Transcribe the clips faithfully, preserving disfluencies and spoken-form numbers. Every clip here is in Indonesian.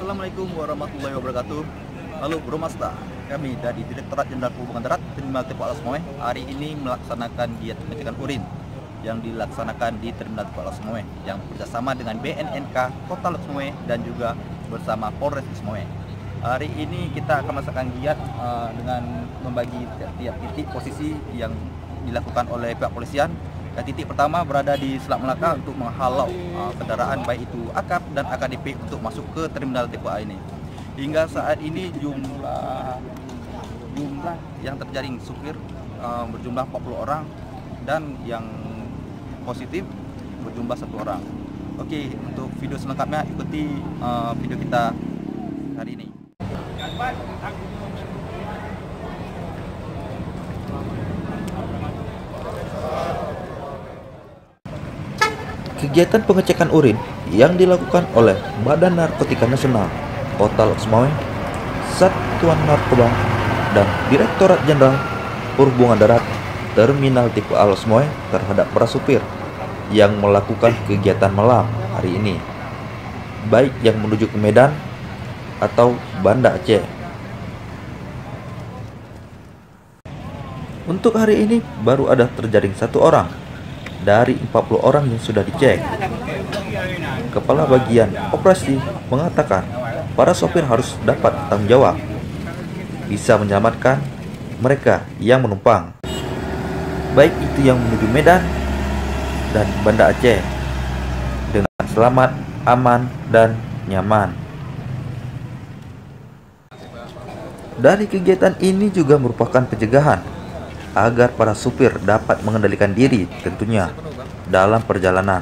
Assalamualaikum warahmatullahi wabarakatuh. Lalu Bro Masta, kami dari Direktorat Jenderal Perhubungan Darat Terminal Tepo Alas Moe hari ini melaksanakan giat pengecekan urin yang dilaksanakan di Terminal Tepo Alas Moe yang bekerjasama dengan B N N K Kota Alas Moe dan juga bersama Polres Alas Moe. Hari ini kita akan melaksanakan giat uh, dengan membagi tiap titik posisi yang dilakukan oleh pihak polisian. Dan titik pertama berada di Selat Melaka untuk menghalau uh, kendaraan baik itu A K A P dan A K D P untuk masuk ke Terminal Tepo A ini. Hingga saat ini jumlah jumlah yang terjaring supir uh, berjumlah empat puluh orang dan yang positif berjumlah satu orang. Oke, untuk video selengkapnya ikuti uh, video kita hari ini. Kegiatan pengecekan urin yang dilakukan oleh Badan Narkotika Nasional Kota Alas Moe, Satuan Narkoba, dan Direktorat Jenderal Perhubungan Darat Terminal Tepo Alas Moe terhadap para supir yang melakukan kegiatan malam hari ini, baik yang menuju ke Medan atau Banda Aceh. Untuk hari ini baru ada terjaring satu orang dari empat puluh orang yang sudah dicek. Kepala Bagian Operasi mengatakan para sopir harus dapat tanggung jawab, bisa menyelamatkan mereka yang menumpang, baik itu yang menuju Medan dan Banda Aceh, dengan selamat, aman, dan nyaman. Dari kegiatan ini juga merupakan pencegahan agar para supir dapat mengendalikan diri tentunya dalam perjalanan.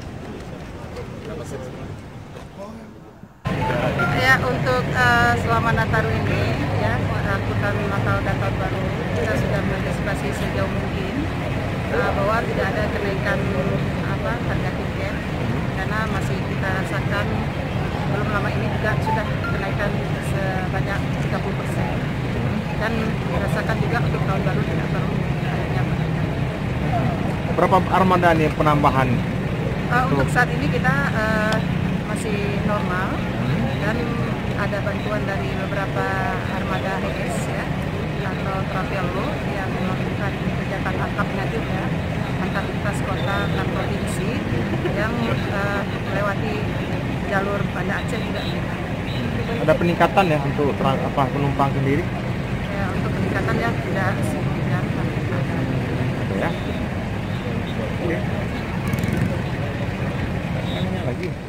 Ya, untuk uh, selama Nataru ini ya, angkutan Natal dan Tahun Baru kita sudah mengantisipasi sejauh mungkin uh, bahwa tidak ada kenaikan apa harga tiket, karena masih kita rasakan belum lama ini juga sudah kenaikan sebanyak tiga puluh persen. Dan dirasakan juga untuk tahun baru tidak baru adanya peningkatan. Berapa armada nih penambahan? Uh, untuk saat ini kita uh, masih normal dan ada bantuan dari beberapa armada H S ya atau Travelo yang melakukan kegiatan angkapnya juga antar lintas kota dan provinsi yang uh, melewati jalur Banda Aceh juga. Ada peningkatan ya untuk apa penumpang sendiri? Ya, untuk peningkatan ya tidak signifikan. Ya. Oke. Lagi.